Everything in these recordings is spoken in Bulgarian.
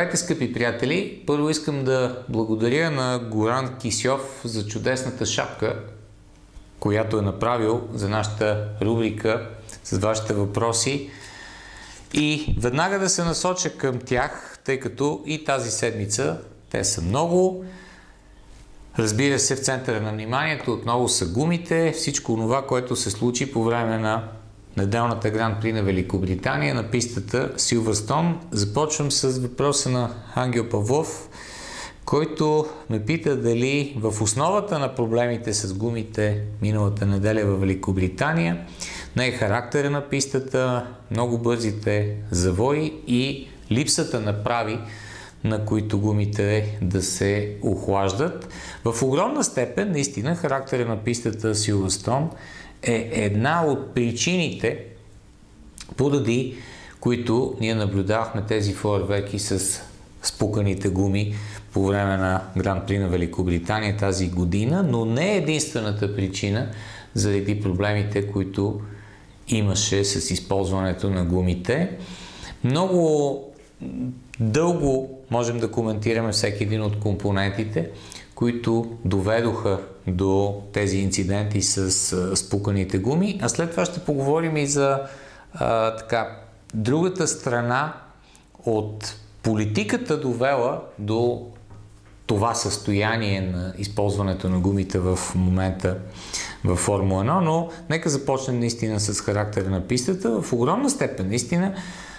Здравейте, скъпи приятели! Първо искам да благодаря на Горан Кисьов за чудесната шапка, която е направил за нашата рубрика с вашите въпроси. И веднага да се насоча към тях, тъй като и тази седмица те са много. Разбира се, в центъра на вниманието отново са гумите, всичко това, което се случи по време на неделната Гран-при на Великобритания на пистата Силвърстоун. Започвам с въпроса на Ангел Павлов, който ме пита дали в основата на проблемите с гумите миналата неделя в Великобритания не е характера на пистата, много бързите завои и липсата на прави, на които гумите да се охлаждат. В огромна степен, наистина, характера на пистата Силвърстоун е една от причините, поради които ние наблюдавахме тези фойерверки с спуканите гуми по време на Гран-при на Великобритания тази година, но не е единствената причина заради проблемите, които имаше с използването на гумите. Много дълго можем да коментираме всеки един от компонентите, които доведоха до тези инциденти с спуканите гуми, а след това ще поговорим и за другата страна от политиката, довела до това състояние на използването на гумите в момента в Формула 1, но нека започнем наистина с характера на пистата. В огромна степен наистина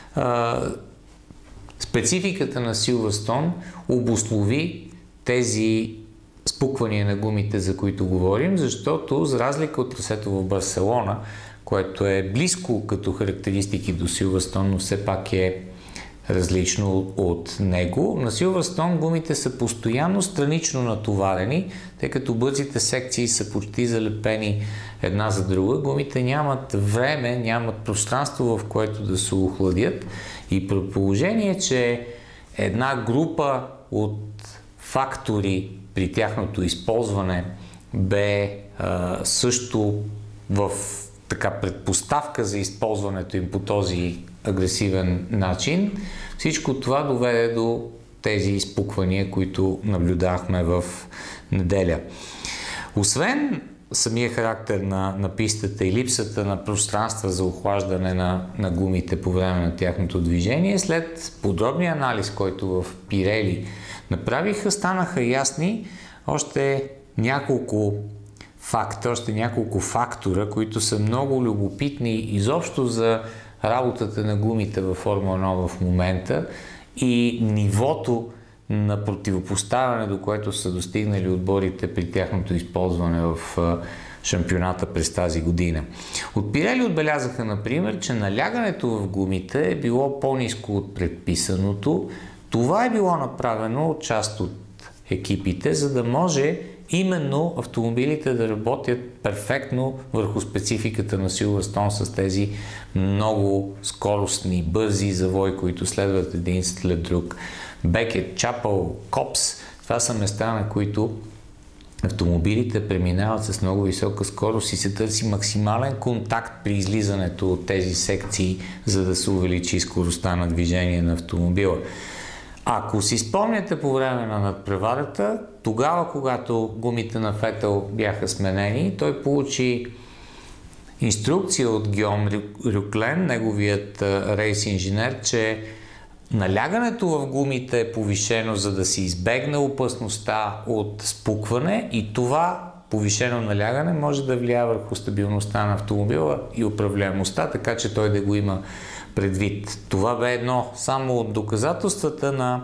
спецификата на Силвърстоун обуслови тези спуквания на гумите, за които говорим, защото за разлика от трасето в Барселона, което е близко като характеристики до Силвърстоун, но все пак е различно от него, на Силвърстоун гумите са постоянно странично натоварени, тъй като бързите секции са почти залепени една за друга. Гумите нямат време, нямат пространство, в което да се охладят, и при положение, че една група от фактори при тяхното използване бе също в предпоставка за използването им по този агресивен начин, всичко това доведе до тези изпуквания, които наблюдахме в неделя. Освен самия характер на пистата и липсата на пространства за охлаждане на гумите по време на тяхното движение, след подробния анализ, който в Пирели направиха, станаха ясни още няколко факта, още няколко фактора, които са много любопитни изобщо за работата на гумите във Формула 1 в момента и нивото на противопоставяне, до което са достигнали отборите при тяхното използване в шампионата през тази година. От Пирели отбелязаха, например, че налягането в гумите е било по-ниско от предписаното. Това е било направено от част от екипите, за да може именно автомобилите да работят перфектно върху спецификата на Силвърстоун с тези много скоростни, бързи завои, които следват един след друг. Бекет, Чапъл, Копс, това са места, на които автомобилите преминават с много висока скорост и се търси максимален контакт при излизането от тези секции, за да се увеличи скоростта на движение на автомобила. Ако си спомняте по време на надпреварата, тогава, когато гумите на Фетел бяха сменени, той получи инструкция от Гиом Рюклен, неговият рейс инженер, че налягането в гумите е повишено, за да се избегне опасността от спукване, и това повишено налягане може да влияе върху стабилността на автомобила и управляемостта, така че той да го има предвид. Това бе едно само от доказателствата на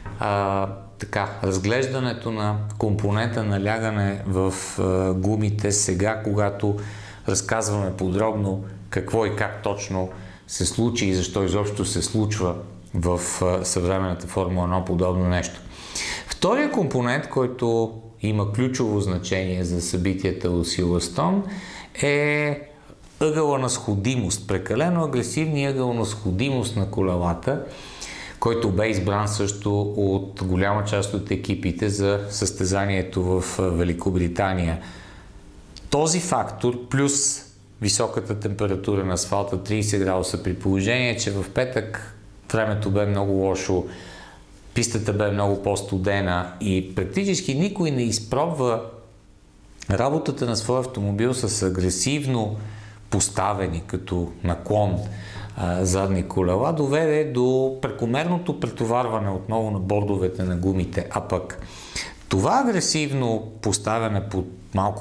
разглеждането на компонента налягане в гумите сега, когато разказваме подробно какво и как точно се случи и защо изобщо се случва в съвременната Формула 1 подобно нещо. Втория компонент, който има ключово значение за събитията от Силвърстоун, е ъгъла на сходимост, прекалено агресивния ъгъл на сходимост на колелата, който бе избран също от голяма част от екипите за състезанието в Великобритания. Този фактор плюс високата температура на асфалта 30 градуса, при положение, че в петък времето бе много лошо, пистата бе много по-студена и практически никой не изпробва работата на своя автомобил с агресивно поставени като наклон задни колела, доведе до прекомерното претоварване отново на бордовете на гумите. А пък това агресивно поставяне под малко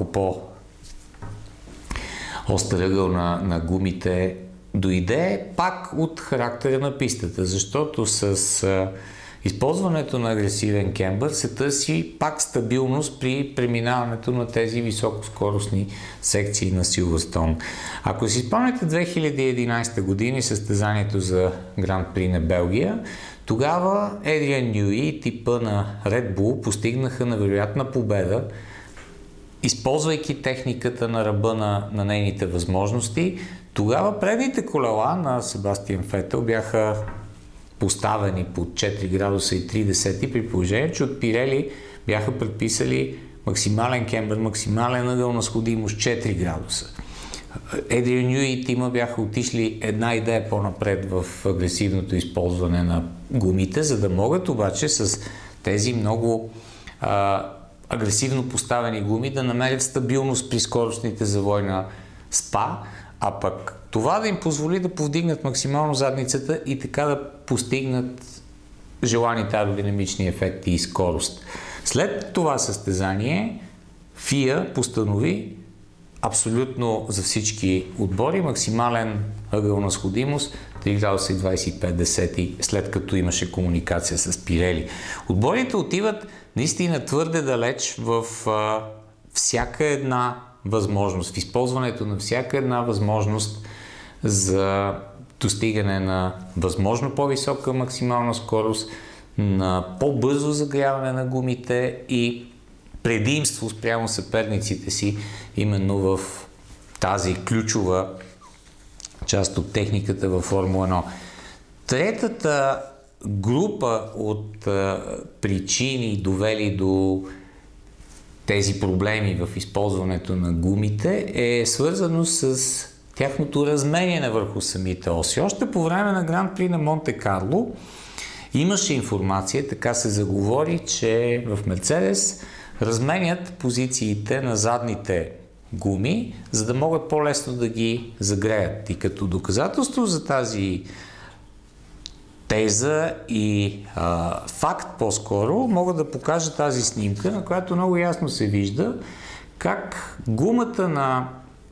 по-остър ъгъл на гумите дойде пак от характера на пистата, защото с използването на агресивен кембър се търси пак стабилност при преминаването на тези високоскоростни секции на Силверстоун. Ако си спомняте 2011 година състезанието за Гран При на Белгия, тогава Едриан Нюи и типа на Red Bull постигнаха невероятна победа, използвайки техниката на ръба на нейните възможности. Тогава предните колела на Себастиан Фетел бяха поставени под 4 градуса и 3 при положение, че от Пирели бяха предписали максимален кембър, максимален ъгъл на сходимост 4 градуса. Едриан Нюи и тима бяха отишли една идея по-напред в агресивното използване на гумите, за да могат обаче с тези много агресивно поставени гуми да намерят стабилност при скоростните завой на СПА, а пък това да им позволи да повдигнат максимално задницата и така да постигнат желаните аеродинамични ефекти и скорост. След това състезание FIA постанови абсолютно за всички отбори максимален ъгъл на сходимост 3 градуса и 25 след като имаше комуникация с Пирели. Отборите отиват наистина твърде далеч в всяка една възможност, в използването на всяка една възможност за достигане на възможно по-висока максимална скорост, на по-бързо загряване на гумите и предимство спрямо съперниците си именно в тази ключова част от техниката във Формула 1. Третата група от причини, довели до тези проблеми в използването на гумите, е свързано с тяхното разменяне върху самите оси. Още по време на Гран При на Монте Карло имаше информация, така се заговори, че в Мерцедес разменят позициите на задните гуми, за да могат по-лесно да ги загреят. И като доказателство за тази теза и факт по-скоро, мога да покажа тази снимка, на която много ясно се вижда как гумата на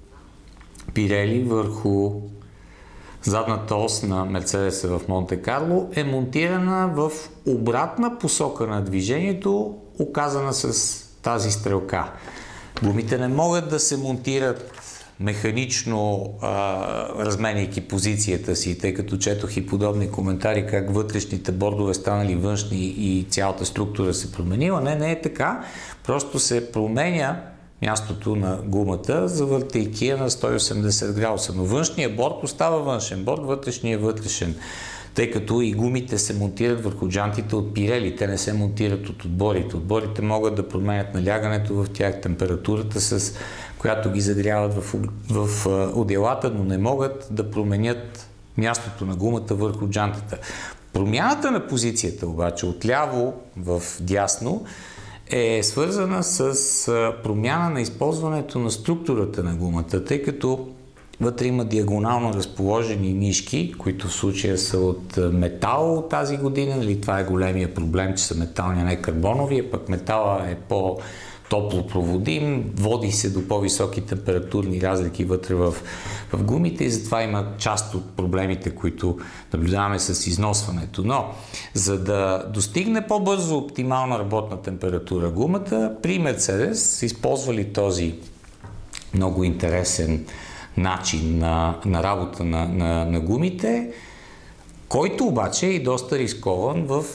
Пирели върху задната ос на Мерцедеса в Монте Карло е монтирана в обратна посока на движението, указана с тази стрелка. Гумите не могат да се монтират механично, разменяйки позицията си, тъй като четох и подобни коментари как вътрешните бордове станали външни и цялата структура се променила. Не е така. Просто се променя мястото на гумата, завъртайки я на 180 градуса. Но външният борд остава външен борд, вътрешният е вътрешен. Тъй като и гумите се монтират върху джантите от Пирели, те не се монтират от отборите. Отборите могат да променят налягането в тях, температурата, с която ги загряват в отделата, но не могат да променят мястото на гумата върху джантата. Промяната на позицията обаче отляво в дясно е свързана с промяна на използването на структурата на гумата, тъй като вътре има диагонално разположени нишки, които в случая са от метал тази година. Нали, това е големия проблем, че са метални, а не карбонови, а пък метала е по-топлопроводим, води се до по-високи температурни разлики вътре в гумите и затова има част от проблемите, които наблюдаваме с износването. Но, за да достигне по-бързо оптимална работна температура гумата, при Мерцедес са използвали този много интересен начин на работа на гумите, който обаче е и доста рискован в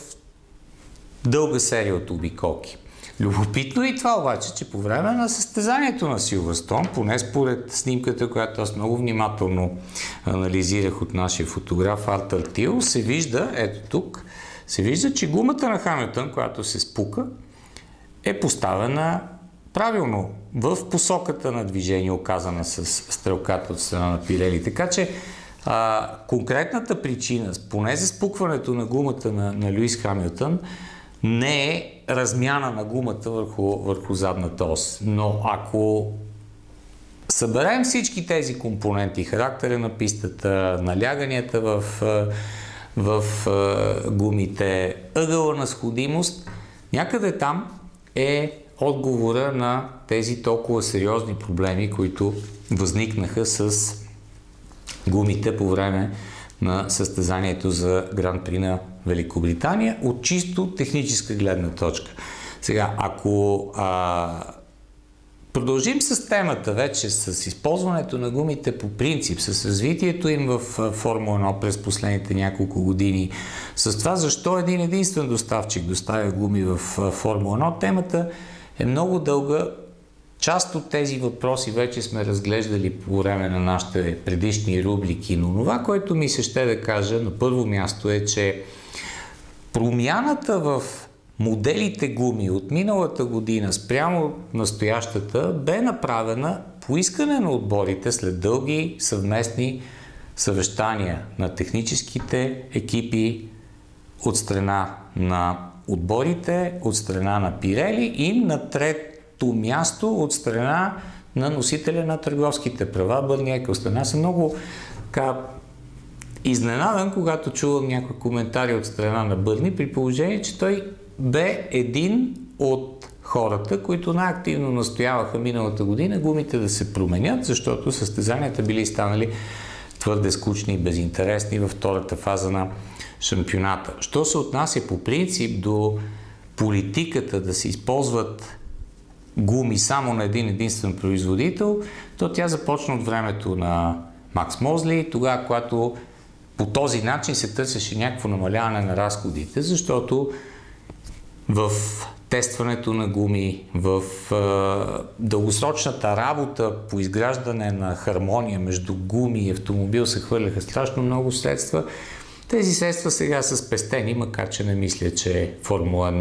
дълга серия от обиколки. Любопитно е и това обаче, че по време на състезанието на Силверстоун, поне според снимката, която аз много внимателно анализирах от нашия фотограф Артър Тил, се вижда, ето тук, се вижда, че гумата на Хамилтън, която се спука, е поставена правилно в посоката на движение, оказана с стрелката от страна на Пирели. Така че Конкретната причина, поне за спукването на гумата на Луис Хамилтън, не е размяна на гумата върху задната ос. Но ако съберем всички тези компоненти, характера на пистата, наляганията в гумите, ъгъла на сходимост, някъде там е отговора на тези толкова сериозни проблеми, които възникнаха с гумите по време на състезанието за Гран-при на Великобритания от чисто техническа гледна точка. Сега, ако продължим с темата вече, с използването на гумите по принцип, с развитието им в Формула 1 през последните няколко години, с това защо един единствен доставчик доставя гуми в Формула 1, темата е много дълга. Част от тези въпроси вече сме разглеждали по време на нашите предишни рубрики, но това, което ми се ще да кажа на първо място е, че промяната в моделите гуми от миналата година спрямо настоящата бе направена по искане на отборите след дълги съвместни съвещания на техническите екипи от страна на отборите, от страна на Пирели и на трето място от страна на носителя на търговските права Бърни Еклстън. Аз съм много изненадан, когато чувам някои коментари от страна на Бърни, при положение, че той бе един от хората, които най-активно настояваха миналата година гумите да се променят, защото състезанията били станали твърде скучни и безинтересни във втората фаза на шампионата. Що се отнася по принцип до политиката да се използват гуми само на един единствен производител, то тя започна от времето на Макс Мозли, тогава, когато по този начин се търсеше някакво намаляване на разходите, защото в тестването на гуми, в дългосрочната работа по изграждане на хармония между гуми и автомобил се хвърляха страшно много средства. Тези средства сега са спестени, макар че не мисля, че Формула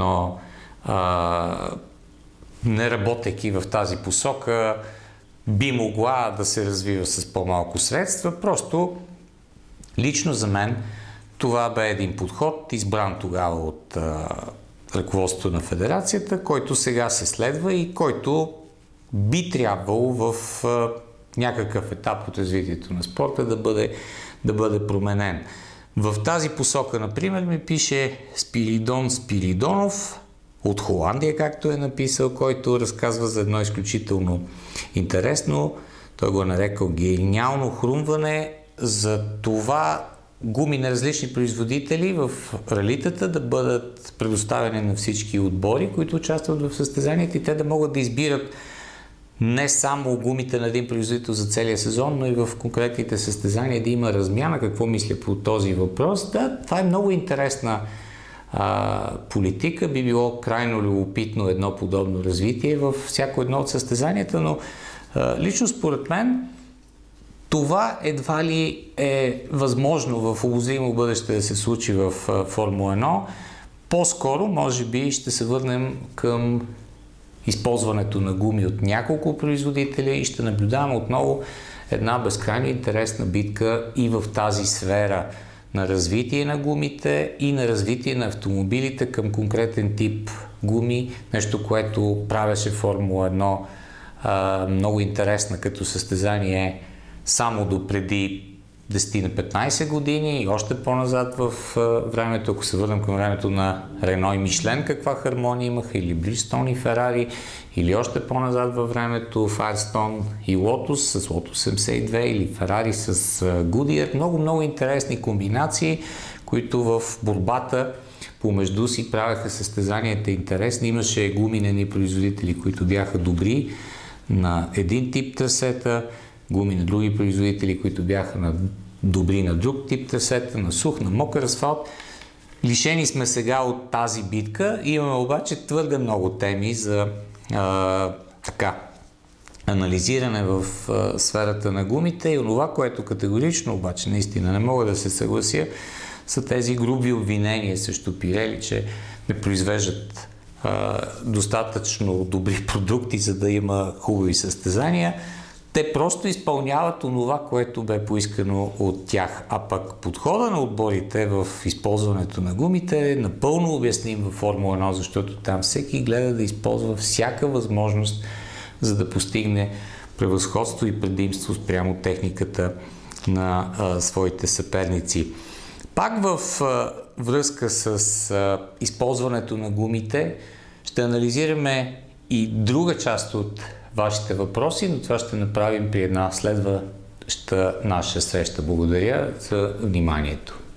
1, не работейки в тази посока, би могла да се развива с по-малко средства. Просто лично за мен това бе един подход, избран тогава от ръководството на федерацията, който сега се следва и който би трябвало в някакъв етап от развитието на спорта да бъде променен. В тази посока, например, ми пише Спиридон Спиридонов от Холандия, както е написал, който разказва за едно изключително интересно, той го е нарекал гениално хрумване за това гуми на различни производители в ралитата да бъдат предоставени на всички отбори, които участват в състезанията и те да могат да избират не само гумите на един производител за целия сезон, но и в конкретните състезания да има размяна. Какво мисля по този въпрос? Да, това е много интересна политика. Би било крайно любопитно едно подобно развитие във всяко едно от състезанията, но лично според мен това едва ли е възможно в обозримо бъдеще да се случи в Формула 1. По-скоро, може би, ще се върнем към използването на гуми от няколко производителя и ще наблюдаваме отново една безкрайно интересна битка и в тази сфера на развитие на гумите и на развитие на автомобилите към конкретен тип гуми. Нещо, което правеше Формула 1 много интересна като състезание само до преди 10 на 15 години и още по-назад в времето, ако се върнем към времето на Рено и Мишлен, каква хармония имаха, или Бриджстон и Ферари, или още по-назад във времето Firestone и Lotus с Lotus 72 или Ферари с Goodyear. Много интересни комбинации, които в борбата помежду си правеха състезанията интересни. Имаше гуминени производители, които бяха добри на един тип трасета, гуми на други производители, които бяха добри на друг тип трасета, на сух, на мокър асфалт. Лишени сме сега от тази битка. Имаме обаче твърде много теми за анализиране в сферата на гумите и онова, което категорично обаче наистина не мога да се съглася, са тези груби обвинения срещу Пирели, че не произвеждат достатъчно добри продукти, за да има хубави състезания. Те просто изпълняват онова, което бе поискано от тях. А пък подхода на отборите в използването на гумите е напълно обясним във Формула 1, защото там всеки гледа да използва всяка възможност, за да постигне превъзходство и предимство спрямо техниката на своите съперници. Пак в връзка с използването на гумите ще анализираме и друга част от вашите въпроси, но това ще направим при една следваща наша среща. Благодаря за вниманието.